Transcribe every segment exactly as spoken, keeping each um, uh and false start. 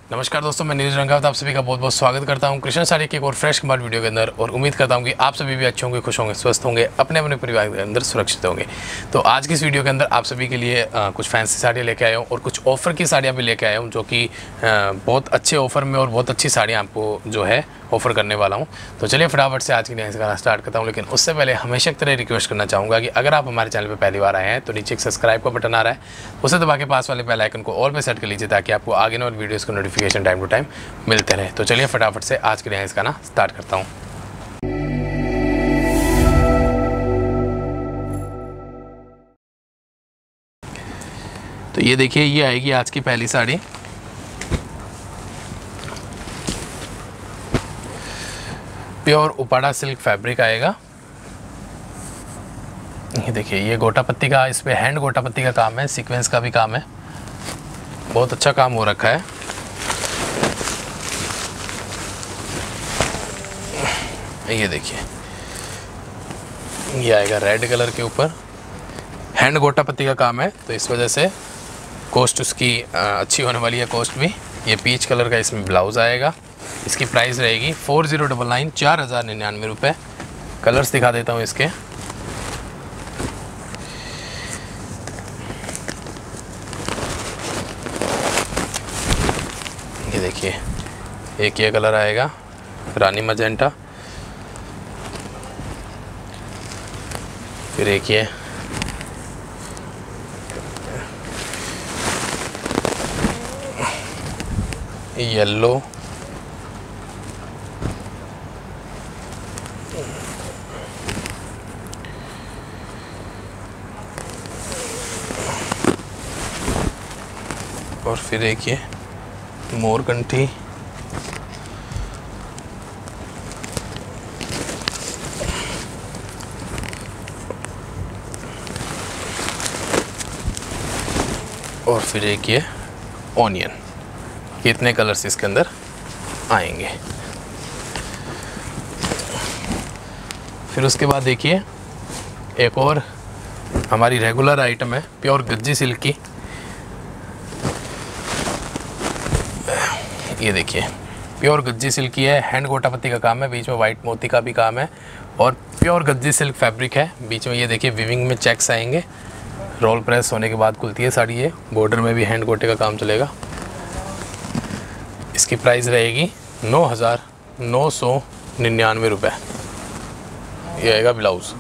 नमस्कार दोस्तों, मैं नीरज रंगावत आप सभी का बहुत बहुत स्वागत करता हूं कृष्ण साड़ी के एक और फ्रेश कमाल वीडियो के अंदर। और उम्मीद करता हूं कि आप सभी भी अच्छे होंगे, खुश होंगे, स्वस्थ होंगे, अपने अपने परिवार के अंदर सुरक्षित होंगे। तो आज की इस वीडियो के अंदर आप सभी के लिए आ, कुछ फैंसी साड़ियाँ लेके आया हूँ और कुछ ऑफ़र की साड़ियाँ भी लेके आया हूँ, जो कि बहुत अच्छे ऑफ़र में और बहुत अच्छी साड़ियाँ आपको जो है ऑफ़र करने वाला हूँ। तो चलिए फटाफट से आज की नई गाना स्टार्ट करता हूँ। लेकिन उससे पहले हमेशा की तरह रिक्वेस्ट करना चाहूँगा कि अगर आप हमारे चैनल पर पहली बार आए हैं तो नीचे एक सब्सक्राइब का बटन आ रहा है, उसे दबा के पास वाले बेल आइकन को ऑल पे सेट कर लीजिए ताकि आपको आगे और वीडियोज़ का नोटिफिकेशन टाइम टू टाइम मिलते रहे। तो चलिए फटाफट से आज के लिए इस गाना स्टार्ट करता हूँ। तो ये देखिए, ये आएगी आज की पहली sari. Pure Uppada silk fabric आएगा। ये देखिए, ये गोटा पत्ती का, इस पे हैंड गोटा पत्ती का काम है, सीक्वेंस का भी काम है, बहुत अच्छा काम हो रखा है। ये देखिए, ये आएगा रेड कलर के ऊपर, हैंड गोटा पत्ती का काम है, तो इस वजह से कॉस्ट उसकी अच्छी होने वाली है कॉस्ट भी। ये पीच कलर का इसमें ब्लाउज़ आएगा। इसकी प्राइस रहेगी फोर ज़ीरो डबल नाइन चार हज़ार निन्यानवे रुपये। कलर्स दिखा देता हूँ इसके। ये देखिए, एक ये कलर आएगा रानी मजेंटा, फिर एक ये येलो, और फिर एक ये मोरकंठी, और फिर एक ये ऑनियन। कितने कलर्स इसके अंदर आएंगे। फिर उसके बाद देखिए, एक और हमारी रेगुलर आइटम है प्योर गज्जी सिल्क की। ये देखिए, प्योर गज्जी सिल्क की है, हैंड गोटा पत्ती का काम है, बीच में वाइट मोती का भी काम है और प्योर गज्जी सिल्क फैब्रिक है। बीच में ये देखिए विविंग में चेक्स आएंगे, रोल प्रेस होने के बाद खुलती है साड़ी। ये बॉर्डर में भी हैंड गोटे का काम चलेगा। इसकी प्राइस रहेगी नौ हज़ार नौ सौ निन्यानवे रुपये। ये आएगा ब्लाउज़।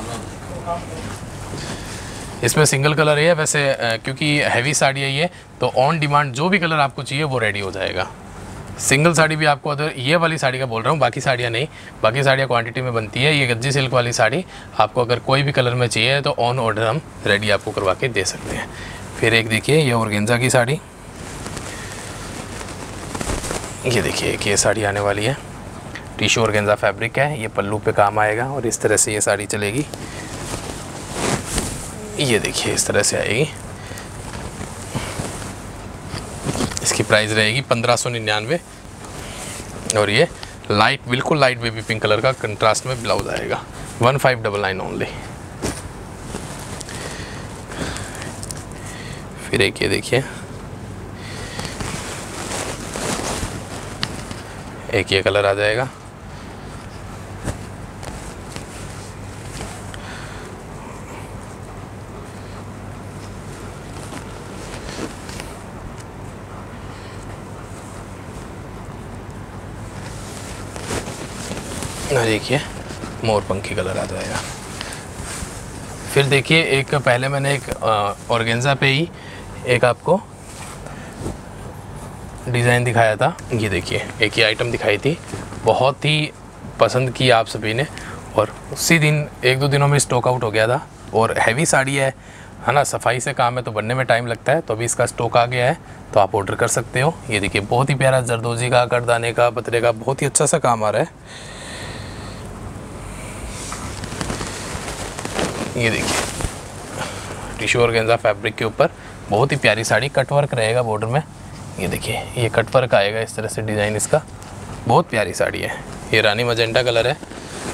इसमें सिंगल कलर है वैसे, क्योंकि हैवी साड़ी है ये, तो ऑन डिमांड जो भी कलर आपको चाहिए वो रेडी हो जाएगा। सिंगल साड़ी भी आपको, अदर ये वाली साड़ी का बोल रहा हूँ, बाकी साड़ियाँ नहीं, बाकी साड़ियाँ क्वांटिटी में बनती है। ये गज्जी सिल्क वाली साड़ी आपको अगर कोई भी कलर में चाहिए तो ऑन ऑर्डर हम रेडी आपको करवा के दे सकते हैं। फिर एक देखिए, ये ऑर्गेन्जा की साड़ी। ये देखिए, एक ये साड़ी आने वाली है, टिश्यू ऑर्गेन्जा फैब्रिक है, ये पल्लू पे काम आएगा और इस तरह से ये साड़ी चलेगी। ये देखिए, इस तरह से आएगी। इसकी प्राइस रहेगी पंद्रह सौ निन्यानवे और ये लाइट, बिल्कुल लाइट बेबी पिंक कलर का कंट्रास्ट में ब्लाउज आएगा। One five double nine only. फिर एक ये देखिए, एक ये कलर आ जाएगा। देखिए, मोरपंखी कलर आ जाएगा। फिर देखिए, एक पहले मैंने एक ऑर्गेन्जा पे ही एक आपको डिज़ाइन दिखाया था। ये देखिए, एक ये आइटम दिखाई थी, बहुत ही पसंद की आप सभी ने और उसी दिन एक दो दिनों में स्टॉक आउट हो गया था। और हैवी साड़ी है है ना, सफाई से काम है तो बनने में टाइम लगता है, तो अभी इसका स्टॉक आ गया है तो आप ऑर्डर कर सकते हो। ये देखिए, बहुत ही प्यारा जरदोजी का, करदाने का, पतरे का बहुत ही अच्छा सा काम आ रहा है। ये देखिए, टिश्यू ऑर्गेन्जा फैब्रिक के ऊपर बहुत ही प्यारी साड़ी, कट वर्क रहेगा बॉर्डर में। ये देखिए, ये कट वर्क आएगा इस तरह से डिज़ाइन इसका, बहुत प्यारी साड़ी है। ये रानी मजेंटा कलर है।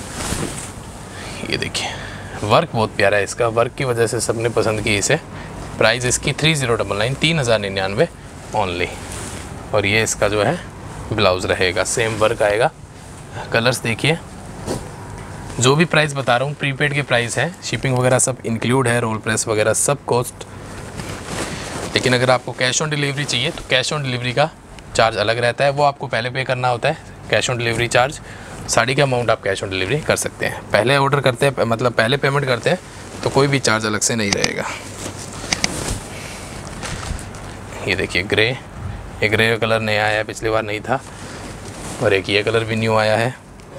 ये देखिए, वर्क बहुत प्यारा है इसका, वर्क की वजह से सबने पसंद की इसे। प्राइस इसकी थ्री ज़ीरो डबल नाइन तीन हज़ार निन्यानवे ओनली। और ये इसका जो है ब्लाउज़ रहेगा, सेम वर्क आएगा। कलर्स देखिए, जो भी प्राइस बता रहा हूँ प्रीपेड के प्राइस है, शिपिंग वगैरह सब इंक्लूड है, रोल प्रेस वगैरह सब कॉस्ट। लेकिन अगर आपको कैश ऑन डिलीवरी चाहिए तो कैश ऑन डिलीवरी का चार्ज अलग रहता है, वो आपको पहले पे करना होता है, cash on delivery charge. Sari का अमाउंट आप कैश ऑन डिलीवरी कर सकते हैं। पहले ऑर्डर करते हैं, मतलब पहले पेमेंट करते हैं तो कोई भी चार्ज अलग से नहीं रहेगा। ये देखिए ग्रे, ये ग्रे का कलर नया आया है, पिछली बार नहीं था। और एक ये कलर भी न्यू आया है।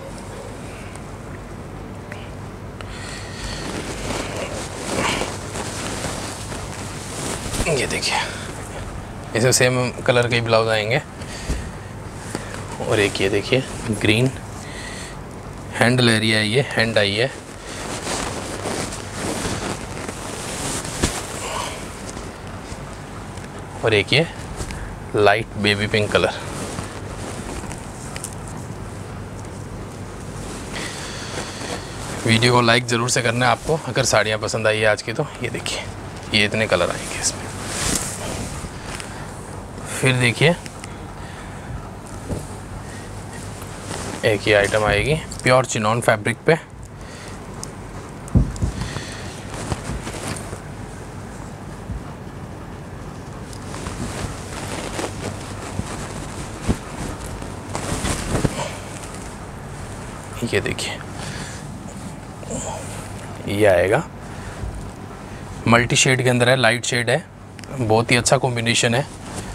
ये देखिए, इसमें सेम कलर के ब्लाउज आएंगे। और एक ये देखिए ग्रीन, हैंडल एरिया है, ये हैंड आई है। और एक ये light baby pink colour. Video को लाइक ज़रूर से करना है आपको अगर साड़ियाँ पसंद आई है आज की तो। ये देखिए, ये इतने कलर आएंगे इसमें। फिर देखिए एक ही आइटम आएगी प्योर चिनॉन फैब्रिक पे। ये देखिए, ये आएगा मल्टी शेड के अंदर है, लाइट शेड है, बहुत ही अच्छा कॉम्बिनेशन है।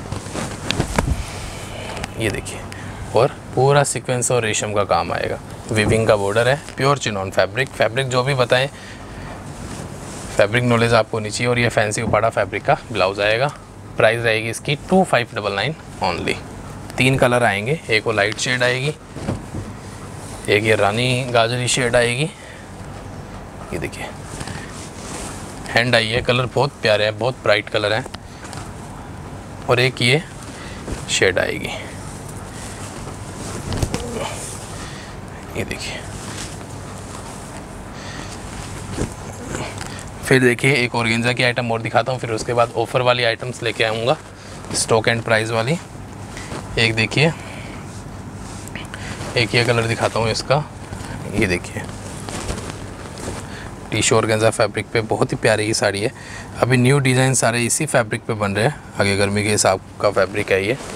ये देखिए, और पूरा सीक्वेंस और रेशम का काम आएगा, वीविंग का बॉर्डर है, प्योर चिनॉन फैब्रिक। फैब्रिक जो भी बताएं, फैब्रिक नॉलेज आपको होनी चाहिए। और ये फैंसी उपाड़ा फैब्रिक का ब्लाउज आएगा। प्राइस रहेगी इसकी two five double nine only. तीन कलर आएंगे, एक वो लाइट शेड आएगी, एक ये रानी गाजरी शेड आएगी। ये देखिए हैंड आई है, कलर बहुत प्यारे हैं, बहुत ब्राइट कलर है। और एक ये शेड आएगी। ये देखिए, फिर देखिए एक ऑर्गेन्जा की आइटम और दिखाता हूँ, फिर उसके बाद ऑफ़र वाली आइटम्स लेके आऊँगा, स्टॉक एंड प्राइस वाली। एक देखिए, एक ये कलर दिखाता हूँ इसका। ये देखिए टिश्यू ऑर्गेन्जा फैब्रिक पे बहुत ही प्यारी ये साड़ी है। अभी न्यू डिज़ाइन सारे इसी फैब्रिक पे बन रहे हैं, आगे गर्मी के हिसाब का फैब्रिक है ये।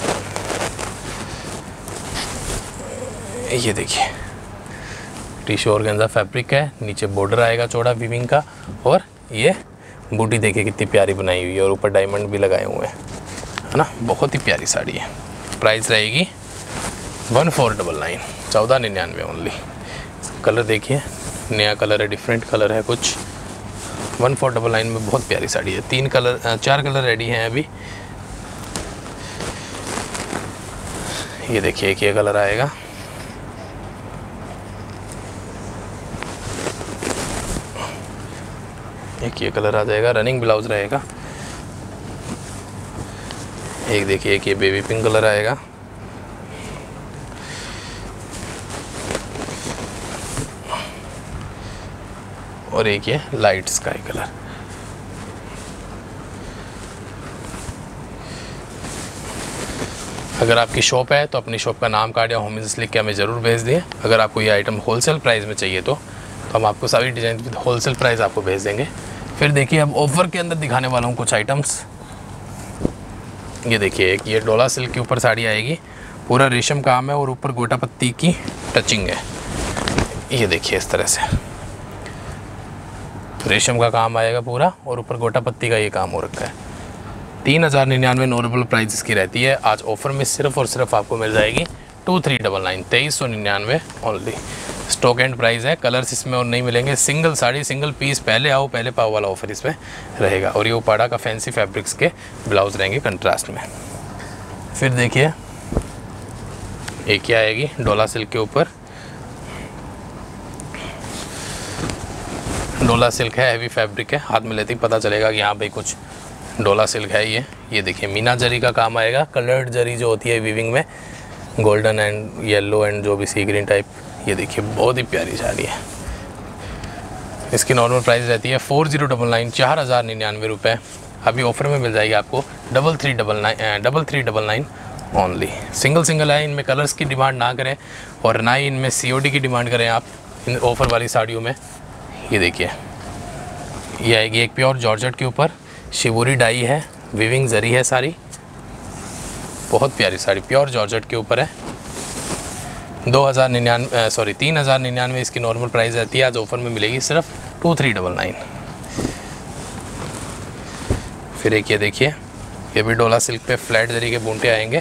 ये देखिए टिश्यू ऑर्गेन्जा फैब्रिक है, नीचे बॉर्डर आएगा चौड़ा वीविंग का। और ये बूटी देखिए कितनी प्यारी बनाई हुई है, और ऊपर डायमंड भी लगाए हुए हैं, है ना, बहुत ही प्यारी साड़ी है। प्राइस रहेगी वन फोर डबल नाइन, चौदह निन्यानवे ओनली। कलर देखिए, नया कलर है, डिफरेंट कलर है कुछ। वन फोर डबल नाइन में बहुत प्यारी साड़ी है। तीन कलर, चार कलर रेडी हैं अभी। ये देखिए एक ये कलर आएगा। एक ये कलर आ जाएगा, रनिंग ब्लाउज रहेगा। एक देखिए एक ये बेबी पिंक कलर आएगा। और एक ये लाइट स्काई कलर। अगर आपकी शॉप है तो अपनी शॉप का नाम कार्ड या होम एड्रेस लिख के हमें ज़रूर भेज दें। अगर आपको ये आइटम होलसेल प्राइस में चाहिए तो, तो हम आपको सारी डिज़ाइन विद होलसेल प्राइस आपको भेज देंगे। फिर देखिए अब ऑफ़र के अंदर दिखाने वाला हूँ कुछ आइटम्स। ये देखिए एक ये डोला सिल्क के ऊपर साड़ी आएगी, पूरा रेशम काम है और ऊपर गोटा पत्ती की टचिंग है। ये देखिए इस तरह से रेशम का काम आएगा पूरा, और ऊपर गोटा पत्ती का ये काम हो रखा है। तीन हज़ार निन्यानवे नॉर्मल प्राइस इसकी रहती है। आज ऑफ़र में सिर्फ और सिर्फ आपको मिल जाएगी टू थ्री डबल नाइन, तेईस सौ निन्यानवे ओनली। स्टॉक एंड प्राइस है, कलर्स इसमें और नहीं मिलेंगे। सिंगल साड़ी सिंगल पीस, पहले आओ पहले पाओ वाला ऑफर इसमें रहेगा। और ये उपाड़ा का फैंसी फैब्रिक्स के ब्लाउज रहेंगे कंट्रास्ट में। फिर देखिए एक क्या आएगी डोला सिल्क के ऊपर, डोला सिल्क है, हैवी फैब्रिक है, हाथ में लेते ही पता चलेगा कि हाँ भाई कुछ डोला सिल्क है ये। ये देखिए मीना जरी का काम आएगा, कलर्ड जरी जो होती है वीविंग में, गोल्डन एंड येलो एंड जो भी सी ग्रीन टाइप। ये देखिए बहुत ही प्यारी साड़ी है। इसकी नॉर्मल प्राइस रहती है फोर जीरो डबल नाइन, चार हज़ार निन्यानवे रुपये। अभी ऑफर में मिल जाएगी आपको double three double nine double three double nine only. Single single है, इनमें कलर्स की डिमांड ना करें और ना ही इनमें सीओडी की डिमांड करें आप इन ऑफ़र वाली साड़ियों में। ये देखिए, ये आएगी एक प्योर जॉर्जेट के ऊपर, शिवोरी डाई है, विविंग जरी है सारी, बहुत प्यारी साड़ी प्योर जॉर्जेट के ऊपर है। दो हज़ार निन्यानवे सॉरी तीन हज़ार निन्यानवे इसकी नॉर्मल प्राइस रहती है, आज ऑफ़र में मिलेगी सिर्फ टू थ्री डबल नाइन। फिर एक ये देखिए, ये भी डोला सिल्क पे फ्लैट जरी के बूंटे आएंगे।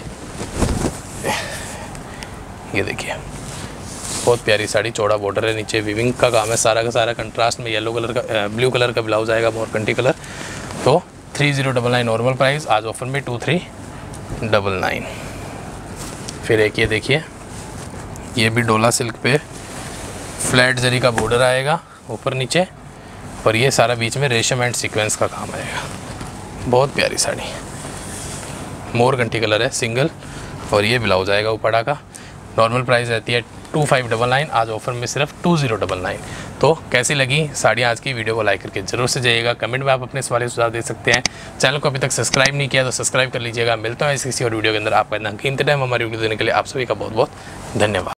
ये देखिए, बहुत प्यारी साड़ी, चौड़ा बॉर्डर है, नीचे विविंग का काम है सारा का सारा, कंट्रास्ट में येलो कलर का ब्लू कलर का ब्लाउज आएगा, मोरकंटी कलर। तो three zero double nine normal price, आज ऑफर में टू थ्री डबल नाइन। फिर एक ये देखिए, ये भी डोला सिल्क पे फ्लैट जरी का बॉर्डर आएगा ऊपर नीचे, और ये सारा बीच में रेशम एंड सीक्वेंस का काम आएगा। बहुत प्यारी साड़ी, मोरकंटी कलर है सिंगल, और ये ब्लाउज आएगा ऊपड़ा का। नॉर्मल प्राइस रहती है टू फाइव डबल नाइन, आज ऑफर में सिर्फ टू ज़ीरो डबल नाइन। तो कैसी लगी साड़ियाँ आज की, वीडियो को लाइक करके जरूर से जाइएगा। कमेंट में आप अपने सवाल सुझाव दे सकते हैं। चैनल को अभी तक सब्सक्राइब नहीं किया तो सब्सक्राइब कर लीजिएगा। मिलता हूँ इस किसी और वीडियो के अंदर। आपका इतना कीमती टाइम हमारी वीडियो देने के लिए आप सभी का बहुत बहुत धन्यवाद।